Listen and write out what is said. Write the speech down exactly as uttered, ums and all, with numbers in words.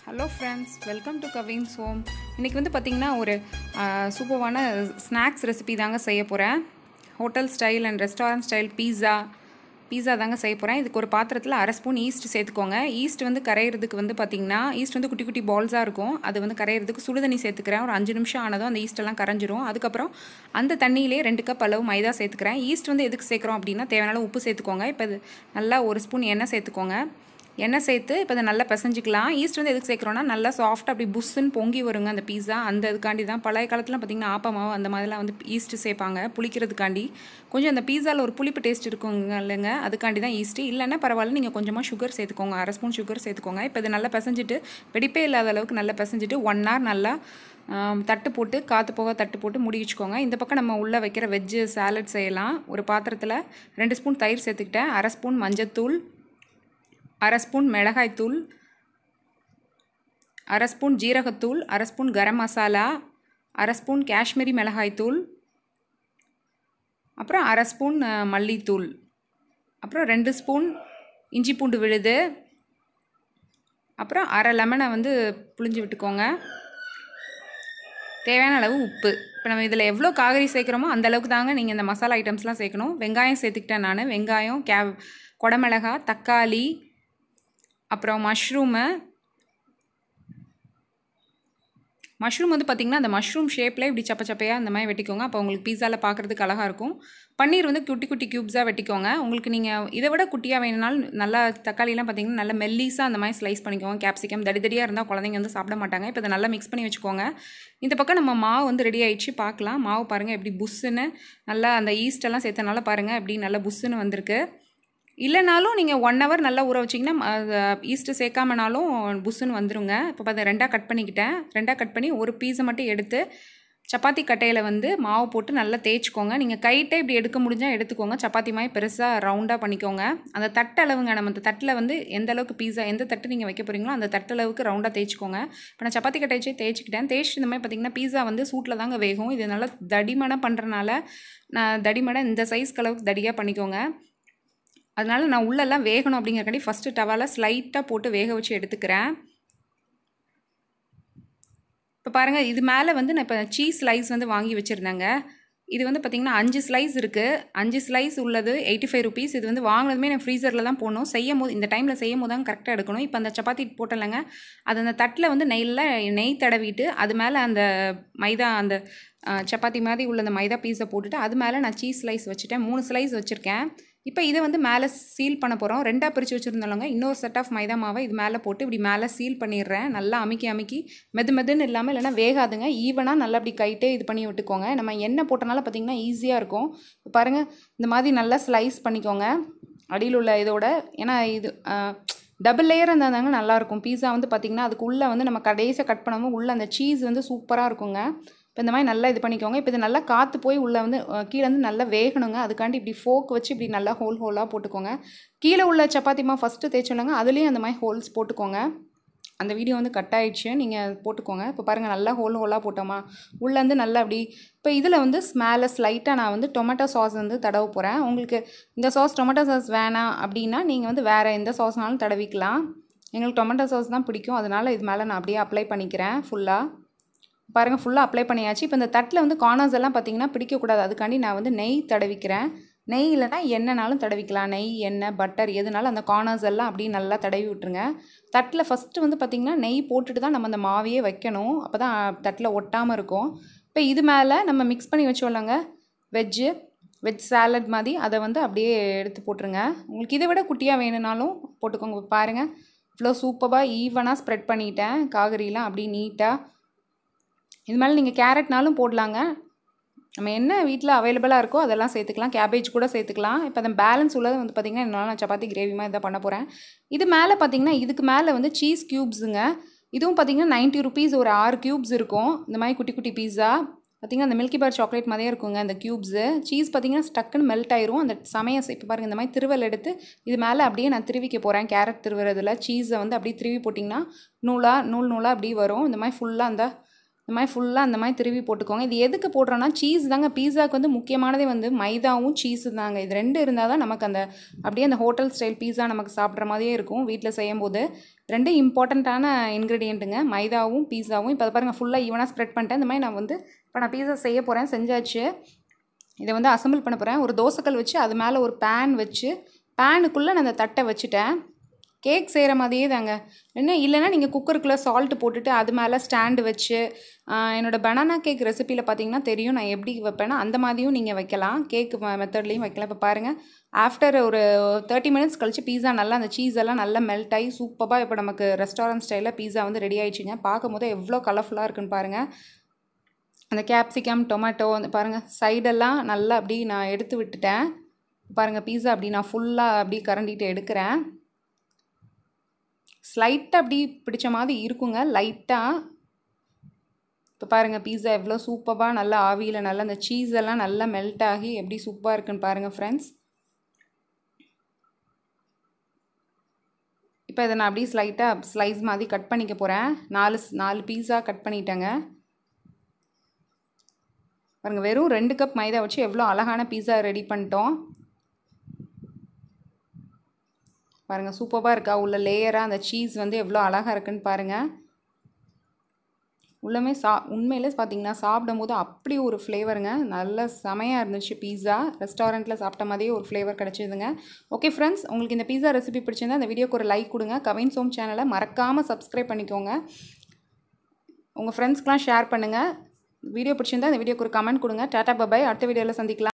Hello friends, welcome to Kavin's Home. இன்னைக்கு வந்து பாத்தீங்கன்னா ஒரு சூப்பரான ஸ்நாக்ஸ் ரெசிபி தாங்க செய்ய போறேன். Hotel style and restaurant style pizza pizza தாங்க செய்ய போறேன். இதுக்கு ஒரு பாத்திரத்துல அரை ஸ்பூன் ஈஸ்ட் சேர்த்துக்கோங்க. ஈஸ்ட் வந்து கரையிறதுக்கு வந்து பாத்தீங்கன்னா ஈஸ்ட் வந்து குட்டி குட்டி பால்ஸா இருக்கும். அது வந்து கரையிறதுக்கு சுடு தண்ணி சேர்த்துக்கிறேன். ஒரு அஞ்சு நிமிஷம் ஆனதும் அந்த ஈஸ்ட் எல்லாம் கரைஞ்சிரும். அதுக்கு அப்புறம் அந்த தண்ணியிலே ரெண்டு கப் அளவு மைதா சேர்த்துக்கிறேன். ஈஸ்ட் வந்து எதுக்கு சேர்க்கறோம் அப்படினா தேவையான உப்பு சேர்த்துக்கோங்க. இப்போ நல்லா ஒரு ஸ்பூன் எண்ணெய் சேர்த்துக்கோங்க. எண்ணெய் சேர்த்து இப்போ அதை நல்லா பிசைஞ்சிக்கலாம். ஈஸ்ட் வந்து எதுக்கு சேர்க்குறோன்னா நல்லா சாஃப்டாக அப்படி புஷ்ஷுன்னு பொங்கி வருங்க அந்த பீஸா. அந்த இதுக்காண்டி தான் பழைய காலத்தில் பார்த்திங்கன்னா ஆப்பமாவு அந்த மாதிரிலாம் வந்து ஈஸ்ட்டு சேர்ப்பாங்க புளிக்கிறதுக்காண்டி. கொஞ்சம் அந்த பீஸாவில் ஒரு புளிப்பு டேஸ்ட் இருக்குங்க இல்லைங்க, அதுக்காண்டி தான் ஈஸ்ட்டு. இல்லைன்னா பரவாயில்ல, நீங்கள் கொஞ்சமாக சுகர் சேர்த்துக்கோங்க, அரை ஸ்பூன் சுகர் சேர்த்துக்கோங்க. இப்போ இது நல்லா பிசைஞ்சிட்டு வெடிப்பே இல்லாத அளவுக்கு நல்லா பிசைஞ்சிட்டு ஒன் ஹவர் நல்லா தட்டு போட்டு காற்று போக தட்டு போட்டு மூடி வச்சுக்கோங்க. இந்த பக்கம் நம்ம உள்ளே வைக்கிற வெஜ்ஜு சாலட் செய்யலாம். ஒரு பாத்திரத்தில் ரெண்டு ஸ்பூன் தயிர் சேர்த்துக்கிட்டேன், அரை ஸ்பூன் மஞ்சத்தூள், அரை ஸ்பூன் மிளகாய்த்தூள், அரை ஸ்பூன் ஜீரகத்தூள், அரை ஸ்பூன் கரம் மசாலா, அரை ஸ்பூன் காஷ்மீரி மிளகாய்த்தூள், அப்புறம் அரை ஸ்பூன் மல்லித்தூள், அப்புறம் ரெண்டு ஸ்பூன் இஞ்சி பூண்டு விழுது, அப்புறம் அரை லெமனை வந்து புழிஞ்சு விட்டுக்கோங்க. தேவையான அளவு உப்பு. இப்போ நம்ம இதில் எவ்வளோ காய்கறி சேர்க்குறோமோ அந்த அளவுக்கு தாங்க நீங்கள் இந்த மசாலா ஐட்டம்ஸ்லாம் சேர்க்கணும். வெங்காயம் சேர்த்துக்கிட்டேன் நான். வெங்காயம், கே குடமிளகாய், தக்காளி, அப்புறம் மஷ்ரூமு. மஷ்ரூம் வந்து பார்த்திங்கன்னா அந்த மஷ்ரூம் ஷேப்பில் இப்படி சப்ப சப்பையாக அந்த மாதிரி வெட்டிக்கோங்க. அப்போ உங்களுக்கு பீஸாவில் பார்க்குறதுக்கு அழகாக இருக்கும். பன்னீர் வந்து குட்டி குட்டி க்யூப்ஸாக வெட்டிக்கோங்க. உங்களுக்கு நீங்கள் இதை விட குட்டியாக வேணுனாலும் நல்லா தக்காளிலாம் பார்த்திங்கன்னா நல்லா மெல்லிஸாக அந்த மாதிரி ஸ்லைஸ் பண்ணிக்கோங்க. கேப்சிகம் தடி தடியாக இருந்தால் குழந்தைங்க வந்து சாப்பிட மாட்டாங்க. இப்போ இதை நல்லா மிக்ஸ் பண்ணி வச்சுக்கோங்க. இந்த பக்கம் நம்ம மாவு வந்து ரெடி ஆகிடுச்சு, பார்க்கலாம். மாவு பாருங்கள் எப்படி புஷ்ஷுன்னு நல்லா அந்த ஈஸ்டெல்லாம் சேர்த்தனால பாருங்கள் எப்படி நல்லா புஷ்ஷுன்னு வந்திருக்கு. இல்லைனாலும் நீங்கள் ஒன் ஹவர் நல்லா ஊற வச்சிங்கன்னா ஈஸ்ட்டு சேர்க்காமனாலும் புஷ்ஷுன்னு வந்துருங்க. இப்போ பார்த்து ரெண்டாக கட் பண்ணிக்கிட்டேன். ரெண்டாக கட் பண்ணி ஒரு பீஸை மட்டும் எடுத்து சப்பாத்தி கட்டையில் வந்து மாவு போட்டு நல்லா தேய்ச்சிக்கோங்க. நீங்கள் கைட்டே இப்படி எடுக்க முடிஞ்சால் எடுத்துக்கோங்க. சப்பாத்தி மாதிரி பெருசாக ரவுண்டாக பண்ணிக்கோங்க. அந்த தட்டு அளவுங்க, நம்ம அந்த தட்டில் வந்து எந்த அளவுக்கு பீஸா எந்த தட்டு நீங்கள் வைக்க போகிறீங்களோ அந்த தட்டு அளவுக்கு ரவுண்டாக தேய்ச்சிக்கோங்க. இப்போ நான் சப்பாத்தி கட்டை வச்சு தேய்ச்சிக்கிட்டேன். தேய்ச்சி இந்த மாதிரி பார்த்திங்கன்னா பீஸா வந்து சூட்டில் தாங்க வேகும். இது நல்லா தடிமனை பண்ணுறனால நான் தடிமனை இந்த சைஸ்க்கு அளவுக்கு தடியாக பண்ணிக்கோங்க. அதனால் நான் உள்ளெல்லாம் வேகணும் அப்படிங்கிறக்காண்டி ஃபஸ்ட்டு டவாவில் ஸ்லைட்டாக போட்டு வேக வச்சு எடுத்துக்கிறேன். இப்போ பாருங்கள், இது மேலே வந்து நான் இப்போ சீஸ் ஸ்லைஸ் வந்து வாங்கி வச்சுருந்தேங்க. இது வந்து பார்த்திங்கன்னா அஞ்சு ஸ்லைஸ் இருக்குது. அஞ்சு ஸ்லைஸ் உள்ளது எயிட்டி ஃபைவ் ருபீஸ். இது வந்து வாங்கினதுமே நான் ஃப்ரீசரில் தான் போடணும். செய்யும் போது இந்த டைமில் செய்யும் போது தான் கரெக்டாக எடுக்கணும். இப்போ அந்த சப்பாத்தி போட்டலைங்க, அது அந்த தட்டில் வந்து நெய்யில் நெய் தடவிட்டு அது மேலே அந்த மைதா அந்த சப்பாத்தி மாதிரி உள்ள அந்த மைதா பீஸை போட்டுட்டு அது மேலே நான் சீஸ் ஸ்லைஸ் வச்சுட்டேன். மூணு ஸ்லைஸ் வச்சுருக்கேன். இப்போ இதை வந்து மேலே சீல் பண்ண போகிறோம். ரெண்டாக பிரித்து வச்சுருந்தாலுங்க இன்னொரு செட் ஆஃப் மைதா மாவை இது மேலே போட்டு இப்படி மேலே சீல் பண்ணிடுறேன். நல்லா அமுக்கி அமுக்கி மெது மெதுன்னு இல்லாமல் இல்லைனா வேகாதுங்க, ஈவனாக நல்லா அப்படி கைட்டே இது பண்ணி விட்டுக்கோங்க. நம்ம எண்ணெய் போட்டனால பார்த்திங்கன்னா ஈஸியாக இருக்கும். இப்போ பாருங்கள், இந்த மாதிரி நல்லா ஸ்லைஸ் பண்ணிக்கோங்க அடியில் உள்ள இதோட. ஏன்னா இது டபுள் லேயர் இருந்தாங்க நல்லாயிருக்கும். பீஸா வந்து பார்த்திங்கன்னா அதுக்குள்ளே வந்து நம்ம கடைசியாக கட் பண்ணாமல் உள்ளே அந்த சீஸ் வந்து சூப்பராக இருக்குங்க. இப்போ இந்த மாதிரி நல்லா இது பண்ணிக்கோங்க. இப்போ இது நல்லா காற்று போய் உள்ளே வந்து கீழே வந்து நல்லா வேகணுங்க. அதுக்காண்டி இப்படி ஃபோக் வச்சு இப்படி நல்லா ஹோல் ஹோலாக போட்டுக்கோங்க. கீழே உள்ள சப்பாத்திமா ஃபஸ்ட்டு தேய்ச்சோன்னாங்க அதுலேயும் அந்த மாதிரி ஹோல்ஸ் போட்டுக்கோங்க. அந்த வீடியோ வந்து கட் ஆகிடுச்சு, நீங்கள் போட்டுக்கோங்க. இப்போ பாருங்கள் நல்லா ஹோல் ஹோலாக போட்டோமா உள்ளேருந்து நல்லா அப்படி. இப்போ இதில் வந்து ஸ்மெல்ல ஸ்லைட்டாக நான் வந்து டொமேட்டோ சாஸ் வந்து தடவை போகிறேன். உங்களுக்கு இந்த சாஸ் டொமேட்டோ சாஸ் வேணாம் அப்படின்னா நீங்கள் வந்து வேறு எந்த சாஸ்னாலும் தடவிக்கலாம். எங்களுக்கு டொமேட்டோ சாஸ் தான் பிடிக்கும், அதனால் இது மேலே நான் அப்படியே அப்ளை பண்ணிக்கிறேன் ஃபுல்லாக. பாருங்கள் ஃபுல்லாக அப்ளை பண்ணியாச்சு. இப்போ இந்த தட்டில் வந்து கார்னர்ஸ் எல்லாம் பார்த்திங்கன்னா பிடிக்கக்கூடாது, அதுக்காண்டி நான் வந்து நெய் தடவிக்கிறேன். நெய் இல்லைனா எண்ணெய்னாலும் தடவிக்கலாம். நெய், எண்ணெய், பட்டர் எதுனாலும் அந்த கார்னர்ஸ் எல்லாம் அப்படியே நல்லா தடவி விட்டுருங்க. தட்டில் ஃபஸ்ட்டு வந்து பார்த்திங்கன்னா நெய் போட்டுட்டு தான் நம்ம அந்த மாவையே வைக்கணும், அப்போ தான் தட்டில் ஒட்டாமல் இருக்கும். இப்போ இது மேலே நம்ம மிக்ஸ் பண்ணி வச்சோம்லங்க வெஜ்ஜு வெஜ் சாலட் மாதிரி, அதை வந்து அப்படியே எடுத்து போட்டுருங்க. உங்களுக்கு இதை விட குட்டியாக வேணும்னாலும் போட்டுக்கோங்க. பாருங்கள் இவ்வளோ சூப்பராக ஈவனாக ஸ்ப்ரெட் பண்ணிட்டேன் காய்கறிலாம் அப்படியே நீட்டாக. இது மேலே நீங்கள் கேரட்னாலும் போடலாங்க. நம்ம என்ன வீட்டில் அவைலபிளாக இருக்கோ அதெல்லாம் சேர்த்துக்கலாம். கேபேஜ் கூட சேர்த்துக்கலாம். இப்போ அந்த பேலன்ஸ் உள்ளது வந்து பார்த்திங்கன்னா என்னால் நான் சப்பாத்தி கிரேவி மாதிரி இதை பண்ண போகிறேன். இது மேலே பார்த்திங்கன்னா இதுக்கு மேலே வந்து சீஸ் க்யூப்ஸுங்க. இதுவும் பார்த்திங்கன்னா நைன்ட்டி ருபீஸ் ஒரு ஆறு க்யூப்ஸ் இருக்கும். இந்த மாதிரி குட்டி குட்டி பீஸா பார்த்திங்கன்னா அந்த மில்கி பார் சாக்லேட் மாதிரியே இருக்குங்க அந்த க்யூப்ஸு. சீஸ் பார்த்திங்கன்னா ஸ்டக்குன்னு மெல்ட் ஆயிரும் அந்த சமயம். இப்போ பாருங்கள் இந்த மாதிரி திருவல் எடுத்து இது மேலே அப்படியே நான் திருவிக்க போகிறேன். கேரட் திருவுறதில் சீஸை வந்து அப்படியே திருவி போட்டிங்கன்னா நூலாக நூல் நூலாக அப்படியே வரும். இந்த மாதிரி ஃபுல்லாக அந்த இந்த மாதிரி ஃபுல்லாக அந்த மாதிரி திருவி போட்டுக்கோங்க. இது எதுக்கு போடுறோன்னா சீஸ் தாங்க பீஸாவுக்கு வந்து முக்கியமானதே வந்து மைதாவும் சீஸும் தாங்க. இது ரெண்டு இருந்தால் தான் நமக்கு அந்த அப்படியே அந்த ஹோட்டல் ஸ்டைல் பீஸா நமக்கு சாப்பிட்ற மாதிரியே இருக்கும் வீட்டில் செய்யும் போது. ரெண்டு இம்பார்ட்டண்ட்டான இன்க்ரீடியண்ட்டுங்க மைதாவும் பீஸாவும். இப்போ அதை பாருங்கள் ஃபுல்லாக ஈவனாக ஸ்ப்ரெட் பண்ணிட்டேன். இந்த மாதிரி நான் வந்து இப்போ நான் பீஸா செய்ய போகிறேன். செஞ்சாச்சு. இதை வந்து அசம்பிள் பண்ண போகிறேன். ஒரு தோசைக்கல் வச்சு அது மேலே ஒரு பேன் வச்சு பேனுக்குள்ளே நான் அந்த தட்டை வச்சுட்டேன். கேக் செய்கிற மாதிரியே தாங்க. என்ன இல்லைன்னா நீங்கள் குக்கருக்குள்ளே சால்ட்டு போட்டுட்டு அது மேலே ஸ்டாண்டு வச்சு என்னோடய பனானா கேக் ரெசிப்பியில் பார்த்தீங்கன்னா தெரியும் நான் எப்படி வைப்பேன்னா அந்த மாதிரியும் நீங்கள் வைக்கலாம். கேக்கு மெத்தட்லேயும் வைக்கலாம். இப்போ பாருங்கள் ஆஃப்டர் ஒரு தேர்ட்டி மினிட்ஸ் கழிச்சு பீஸா நல்லா அந்த சீஸ் எல்லாம் நல்லா மெல்ட் ஆகி சூப்பராக இப்போ நமக்கு ரெஸ்டாரண்ட் ஸ்டைலில் பீஸா வந்து ரெடி ஆகிடுச்சிங்க. பார்க்கும் போது எவ்வளோ கலர்ஃபுல்லாக இருக்குன்னு பாருங்கள். அந்த கேப்சிகம் டொமேட்டோ அந்த பாருங்கள் சைடெல்லாம் நல்லா அப்படி நான் எடுத்து விட்டுட்டேன். பாருங்கள் பீஸா அப்படி நான் ஃபுல்லாக அப்படி கரண்டிட்டு எடுக்கிறேன். ஸ்லைட்டாக அப்படி பிடிச்ச மாதிரி இருக்குங்க லைட்டாக. இப்போ பாருங்கள் பீஸா எவ்வளோ சூப்பராக நல்லா ஆவியில் நல்லா அந்த சீஸ் எல்லாம் நல்லா மெல்ட் ஆகி எப்படி சூப்பராக இருக்குன்னு பாருங்கள் ஃப்ரெண்ட்ஸ். இப்போ இதை நான் அப்படியே ஸ்லைட்டாக ஸ்லைஸ் மாதிரி கட் பண்ணிக்க போகிறேன். நாலு நாலு பீஸா கட் பண்ணிட்டேங்க. பாருங்கள் வெறும் ரெண்டு கப் மைதா வச்சு எவ்வளோ அழகான பீஸா ரெடி பண்ணிட்டோம். பாருங்கள் சூப்பராக இருக்கா உள்ள லேயராக அந்த சீஸ் வந்து எவ்வளோ அழகாக இருக்குன்னு பாருங்கள். உள்ளமே சா உண்மையிலே பார்த்தீங்கன்னா சாப்பிடும் போது அப்படி ஒரு ஃப்ளேவருங்க. நல்ல செமையாக இருந்துச்சு பீஸா. ரெஸ்டாரண்ட்டில் சாப்பிட்ட மாதிரியே ஒரு ஃப்ளேவர் கிடச்சிதுங்க. ஓகே ஃப்ரெண்ட்ஸ் உங்களுக்கு இந்த பீஸா ரெசிபி பிடிச்சிருந்தா இந்த வீடியோக்கு ஒரு லைக் கொடுங்க. கவின்ஸ் ஹோம் சேனலை மறக்காமல் சப்ஸ்கிரைப் பண்ணிக்கோங்க. உங்கள் ஃப்ரெண்ட்ஸ்க்கெலாம் ஷேர் பண்ணுங்கள். வீடியோ பிடிச்சிருந்தா இந்த வீடியோக்கு ஒரு கமெண்ட் கொடுங்க. டாடா பபாய். அடுத்த வீடியோவில் சந்திக்கலாம்.